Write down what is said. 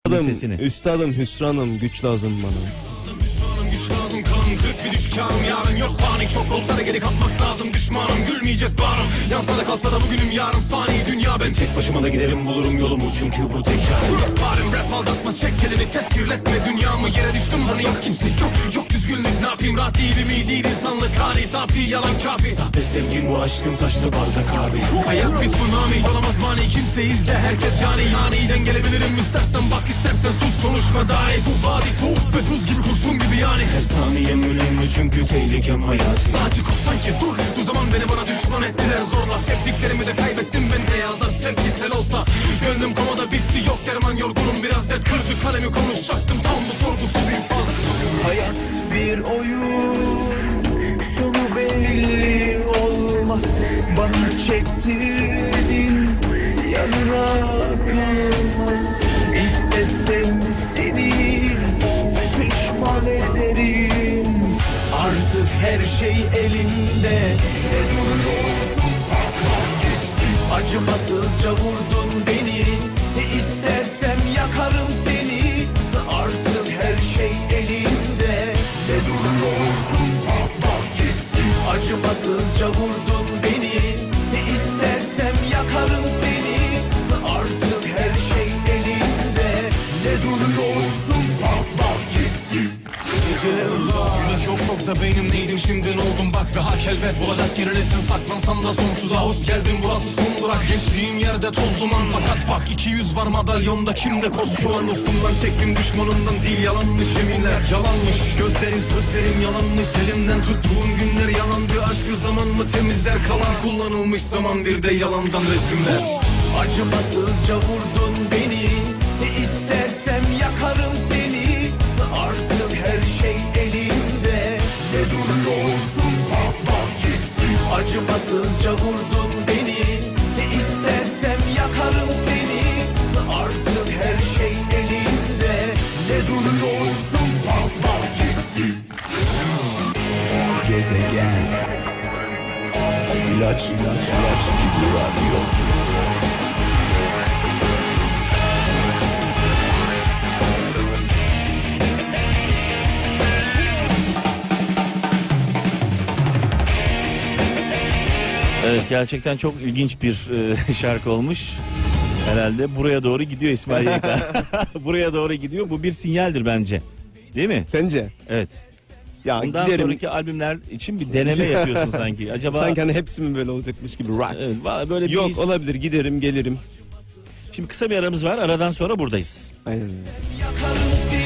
Sesini. Üstadım, hüsranım, güç lazım bana. Güç lazım, kanım kırık bir düşkanım. Yarın yok panik, çok olsa da geri kalkmak lazım. Düşmanım gülmeyecek bağrım. Yansa da kalsa da bugünüm yarın fani. Dünya ben tek başıma da giderim, bulurum yolumu. Çünkü bu tek çare. Bağrım rap aldatmaz, çek kelini tez kirletme dünyamı. Yere düştüm hani yok kimse yok düzgünlük. Ne yapayım, rahat değilim, iyi değil insanlık hali. Safi yalan kafi. Sahte sevgim bu, aşkım taşlı bardak abi. Hayat bir tsunami, olamaz mani. Kimse izle, herkes yani. Aniden gelebilirim, istersen bak, istersen sus, konuşma dahi. Bu vadi soğuk ve buz gibi, kurşun gibi yani. Her saniyem önemli çünkü tehlikem hayatım. Saati kur sanki dur zaman beni bana düşman ettiler zorla. Sevdiklerimi de kaybettim ben de, yazlar sevgisel olsa. Gönlüm komada bitti, yok derman, yorgunum biraz dert kırdı. Kalemi konuşacaktım, tam bu sorgusuz infaz. Hayat bir oyun, sonu belli olmaz. Bana çektirdin, yanına kalmaz. İstesem seni pişman ederim. Artık her şey elimde. Ne duruyorsun, bakma gitsin. Acımasızca vurdun beni, İstersem yakarım seni. Artık her şey elimde. Ne duruyorsun, bakma gitsin. Acımasızca vurdun beni, İstersem yakarım seni. Artık her şey elimde. Ne duruyorsun, bakma gitsin. Geceler uzak, güneş yok şokta beynim, neydim şimdi ne oldum bak. Ve hak elbet bulacak yerinesin, saklansam da sonsuza. Hoş geldin, burası son durak. Gençliğim yerde toz duman, fakat bak 200 var madalyonda, kimde koz şu an. Dostumdan çektim, düşmanımdan değil, yalanmış yeminler, yalanmış gözlerin, sözlerim yalanmış. Elimden tuttuğum günler yalandı, aşkı zamanla temizler kalan. Kullanılmış zaman, bir de yalandan resimler. Acımasızca vurdun beni, İstersem yakarım seni. Artık her şey elimde. Ne duruyorsun, bakma gitsin. Acımasızca vurdun beni, İstersem yakarım seni. Artık her şey elimde. Ne duruyorsun, bakma gitsin. Gezegen ilaç gibi radyo. Evet, gerçekten çok ilginç bir şarkı olmuş. Herhalde buraya doğru gidiyor İsmail Yeka. Buraya doğru gidiyor. Bu bir sinyaldir bence. Değil mi? Sence? Evet. Ya Bundan giderim. sonraki albümler için bir deneme yapıyorsun sanki. Acaba Sanki hani hepsi mi böyle olacakmış gibi rock. evet, böyle bir Yok, olabilir, giderim gelirim. Şimdi kısa bir aramız var. Aradan sonra buradayız. Aynen öyle. Yakarım seni.